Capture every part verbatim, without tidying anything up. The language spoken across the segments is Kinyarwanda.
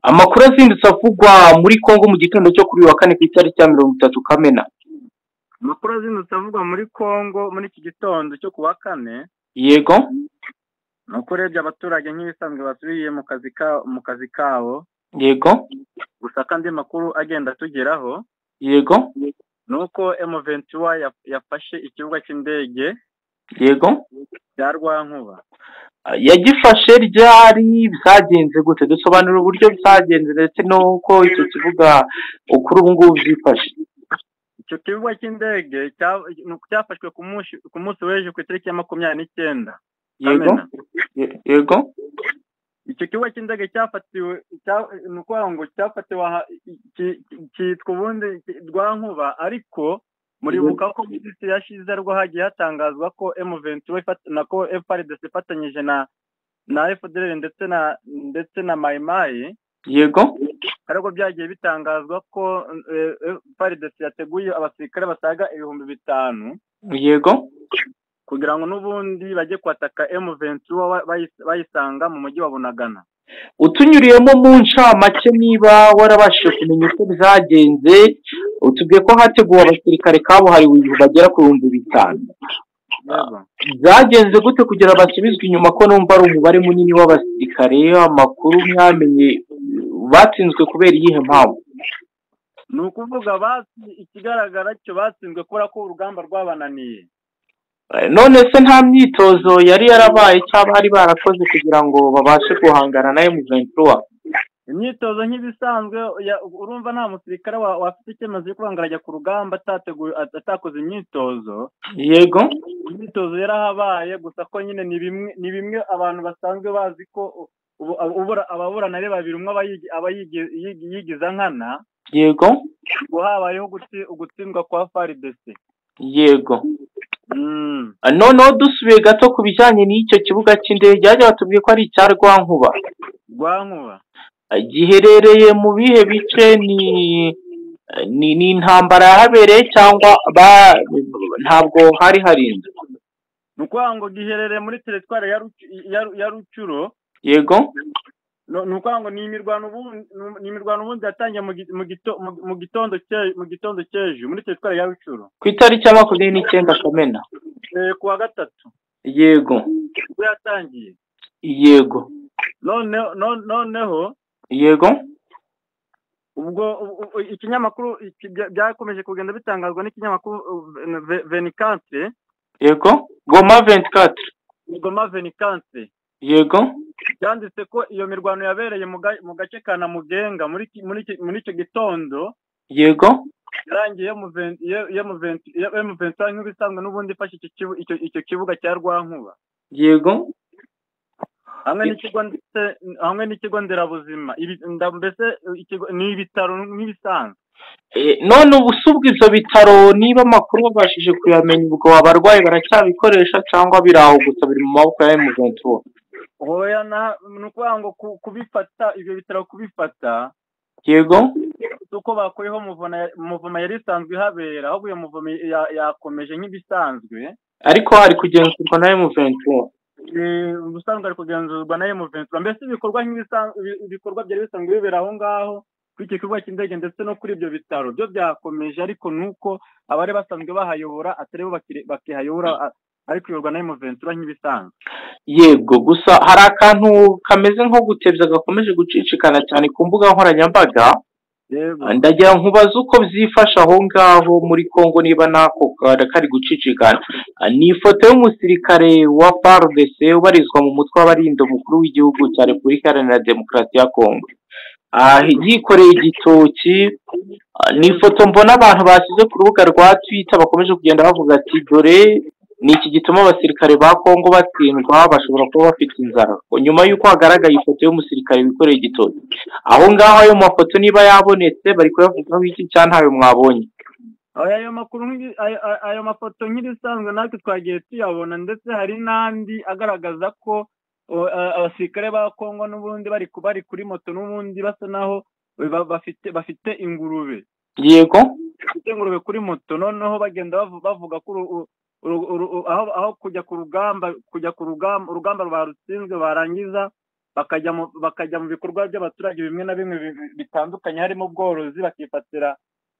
Amakuru azindutse avugwa muri Kongo mu gitondo cyo kuri uyu wa kane ku itariki ya mirongo itatu Kamena. Amakuru azindutse avugwa muri Kongo muri iki gitondo cyo ku wa kane. Yego. Nuko urebye abaturage nk'ibisanzwe basubiye mu kazi ka mu kazi kabo. Yego. Gusa kandi makuru agenda tugeraho. Yego. Nuko M vingt et un yafashe ikibuga cy'indege. Yego. Bya Rwankuba. Yagifashe ryari byagenze gute? Dusobanura uburyo byagenze ndetse nuko icyo kibuga ukuri ubu ngubu byifashe. Icyo kibuga cy'indege cyafashwe ku munsi w'ejo ku itariki ya makumyabiri n'icyenda. Yego. Yego. Icyo kibuga cy'indege cyafatiwe ni ukuvuga ngo cyafatiwe cyitwa ubundi Rwankuba, ariko muribuka ko mu minsi yashize ariko hagiye hatangazwa ko M vingt et un na ko F R D C ifatanyije na na F D L R ndetse na ndetse na Mai Mai. Yego. Ariko byagiye bitangazwa ko F R D C yateguye abasirikare basaga ibihumbi bitanu. Yego. Kugira ngo n'ubundi bajye kwataka M vingt et un bayisanga mu mujyi wa Bunagana. Utunyuriyemo mu ncamake niba warabashije kumenya uko byagenze, utubwiye ko hateguwe abasirikare kabuhariwe bagera ku bihumbi bitanu. Byagenze gute kugira basubizwe inyuma ko numva ari umubare munini w'abasirikare? Amakuru mwamenye batsinzwe kubera iyihe mpamvu? Ni ukuvuga basi ikigaragara cyo batsinzwe kubera ko urugamba rwabananiye. None se nta myitozo yari yarabaye cyangwa bari barakoze kugira ngo babashe guhangana na M vingt et un? Imyitozo nk'ibisanzwe urumva nta musirikare wafite icyemezo cyo kuba ngo arajya ku rugamba atateguye atakoze imyitozo. Yego. Imyitozo yarahabaye, gusa ko nyine ni bimwe ni bimwe abantu basanzwe bazi ko ababurana ari babiri, umwe aba yigiza nkana. Yego. Ngo habayeho ugutsindwa kwa F R D C. Yego. Noneho dusubiye gato ku bijyanye n'icyo kibuga cy'indege, byajya batubwiye ko ari icya Rwankuba. Rwankuba giherereye mu bihe bice? ni ni intambara yahabereye cyangwa ntabwo hari harinzwe? Ni ukuvuga ngo giherereye muri teritwari ya Rucuro. Yego. Ni ukuvuga ngo ni imirwano ubundi yatangiye mu gitondo mu gitondo cy'ejo muri teritwari ya Rucuro ku itariki ya makumyabiri n'icyenda Kamena. Ku wa gatatu. Yego. Ubwo yatangiye. Yego. Noneho. Yego. Ubwo ikinyamakuru byakomeje kugenda bitangazwa n'ikinyamakuru vingt-quatre. Yego. Goma vingt-quatre. Goma vingt-quatre. Yego. Byanditse ko iyo mirwano yabereye mu gace ka Namugenga muri muri icyo gitondo. Yego. Yarangiye mu vingt et un nk'ibisanzwe n'ubundi ifashe icyo kibuga cya Rwankuba. Yego. Hamwe n'ikigo hamwe n'ikigo nderabuzima, mbese ni ibitaro nk'ibisanzwe. None ubusubwa ibyo bitaro niba amakuru babashije kuyamenya, ubwo abarwayi baracyabikoresha cyangwa biraho gusa biri mu maboko ya M vingt et un? Oya, ni ukuvuga ngo kubifata ibyo bitaro kubifata. Yego. Uko bakuyeho muvoma yari isanzwe ihabera, ahubwo iyo muvoma yakomeje nk'ibisanzwe, ariko hari kugenzurwa na M vingt et un. Ubusanzwe ari kugenzurwa na M vingt et un. Mbese ibikorwa ibikorwa byari bisanzwe bibera aho ngaho kuri icyo kibuga cy'indege ndetse no kuri ibyo bitaro byo byakomeje, ariko nuko abari basanzwe bahayobora atari bo bakihayobora, ariko iyoborwa na M vingt et un nk'ibisanzwe. Yego. Gusa hari akantu kameze nko gutebya gakomeje gucicikana cyane ku mbuga nkoranyambaga. Ndagira nkubaza uko byifasha aho ngaho muri Kongo niba nako kari gucicikana. Ni ifoto y'umusirikare wa F A R D C ubarizwa mu mutwe w'abarinda umukuru w'igihugu cya Repubulika Iharanira Demokarasi ya Kongo. Yikoreye igitoki. Ni ifoto mbona abantu bashyize ku rubuga rwa Twitter bakomeje kugenda bavuga ati dore ni iki gituma abasirikare ba Kongo batsindwa, bashobora kuba bafite inzara. Nyuma y'uko hagaragaye ifoto y'umusirikare wikoreye igitoki, aho ngaho ayo mafoto niba yabonetse bari kuyavugaho iki cyangwa ntayo mwabonye? Ayo makuru ayo mafoto nk'ibisanzwe natwe twagiye tuyabona, ndetse hari n'andi agaragaza ko abasirikare ba Kongo n'ubundi bari bari kuri moto n'ubundi basa naho bafite bafite ingurube. Yego. Bafite ingurube kuri moto, noneho bagenda bavuga ko aho kujya ku rugamba kujya ku rugamba urugamba barutsinzwe barangiza bakajya mu bakajya mu bikorwa by'abaturage bimwe na bimwe bitandukanye harimo ubworozi bakifatira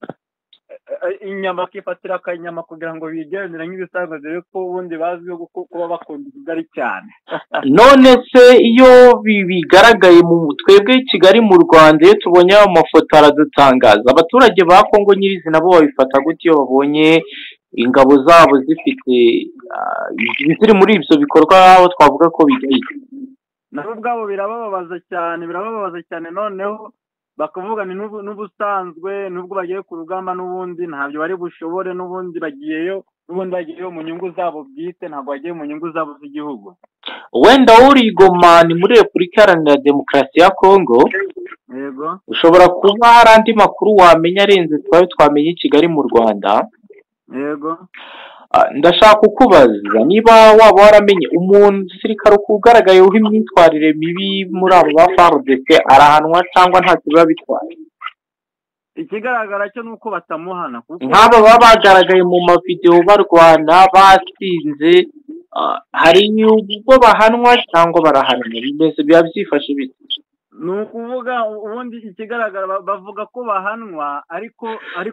inyama bakifatira akanyama kugira ngo bigendere nk'ibisanzwe dore ko ubundi bazwiho kuba bakunda Kigali cyane. None se iyo bigaragaye mu twebwe Kigali mu Rwanda iyo tubonye amafoto aradutangaza, abaturage ba Kongo nyirizina bo babifata gute iyo babonye ingabo zabo zifite ziri muri ibyo bikorwa aho twavuga ko bigaye? Nabo ubwabo birababaza cyane birababaza cyane noneho bakavuga ni n'ubusanzwe nubwo bagiye ku rugamba n'ubundi ntabyo bari bushobore n'ubundi bagiyeyo n'ubundi bagiyeyo mu nyungu zabo bwite ntabwo bagiye mu nyungu zabo z'igihugu. Wenda uri Goma ni muri Repubulika Iharanira Demokarasi ya Kongo, yego ushobora kuba hari andi makuru wamenya arenze twari twamenye i Kigali mu Rwanda. Yego ndashaka kukubaza niba waba waramenye umusirikare ugaragayeho imyitwarire mibi muri abo ba F A R D C arahanwa cyangwa ntacyo biba bitwaye? Ikigaragara cyo nuko batamuhana nk'aba baba bagaragaye mu mavideo barwana basinze, hari ubwo bahanwa cyangwa barahanwa bimeze biba byifashe bite? Ni ukuvuga ubundi ikigaragara bavuga ko bahanwa ariko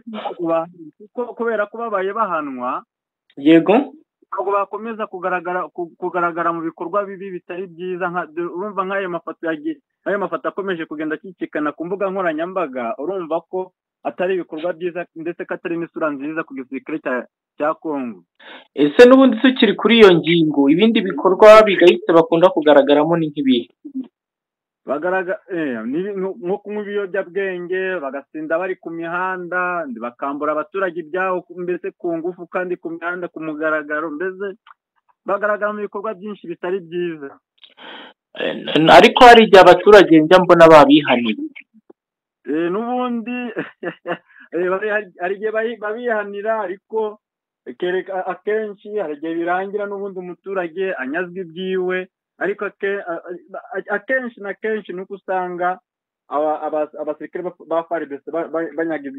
ariko kubera ko babaye bahanwa yego ntabwo bakomeza kugaragara kugaragara mu bikorwa bibi bitari byiza. Urumva nk'ayo mafoto yagiye ayo mafoto akomeje kugenda akikikana ku mbuga nkoranyambaga, urumva ko atari ibikorwa byiza ndetse ko atari n'isura nziza ku gisirikare cya Kongo. Ese n'ubundi tukiri kuri iyo ngingo ibindi bikorwa bigayitse bakunda kugaragaramo ni nk'ibihe? Bagaragara nko kunywa ibiyobyabwenge, bagasinda bari ku mihanda, bakambura abaturage ibyabo mbese ku ngufu kandi ku mihanda ku mugaragaro, mbese bagaragara mu bikorwa byinshi bitari byiza. Ariko hari igihe abaturage njya mbona babihaniye n'ubundi hari igihe babihanira ariko akenshi hari igihe birangira n'ubundi umuturage anyazwa ibyiwe, ariko akenshi na kenshi nuko usanga abasirikare ba F A R D C banyaga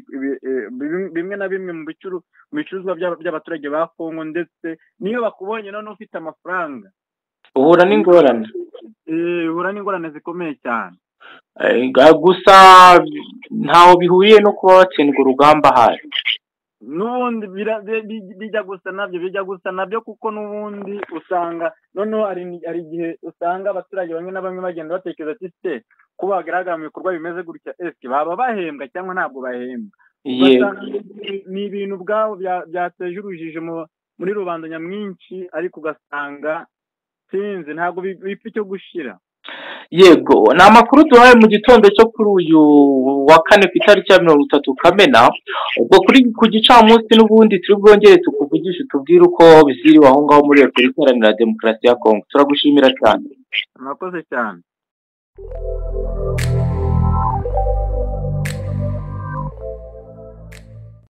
bimwe na bimwe mu bicuruzwa by'abaturage ba Kongo, ndetse niyo bakubonye none ufite amafaranga uhura n'ingorane uhura n'ingorane zikomeye cyane. Gusa ntaho bihuriye no kuba batsindwa urugamba hari n'ubundi bijya gusa nabyo bijya gusa nabyo kuko n'ubundi usanga noneho hari igihe usanga abaturage bamwe na bamwe bagenda batekereza ati se kuba bagaragara mu bikorwa bimeze gutya ese baba bahembwa cyangwa ntabwo bahembwa. Ni ibintu ubwabo byateje urujijo muri rubanda nyamwinshi, ariko ugasanga sinzi ntabwo bipfa icyo gushira. Yego ni amakuru duhaye mu gitondo cyo kuri uyu wa kane ku itariki ya mirongo itatu Kamena, ubwo kuri ku gicamunsi n'ubundi turi bwongere tukuvugisha tubwire uko biziriwe aho ngaho muri Repubulika Iharanira Demokarasi ya Kongo. Turagushimira cyane. Murakoze cyane.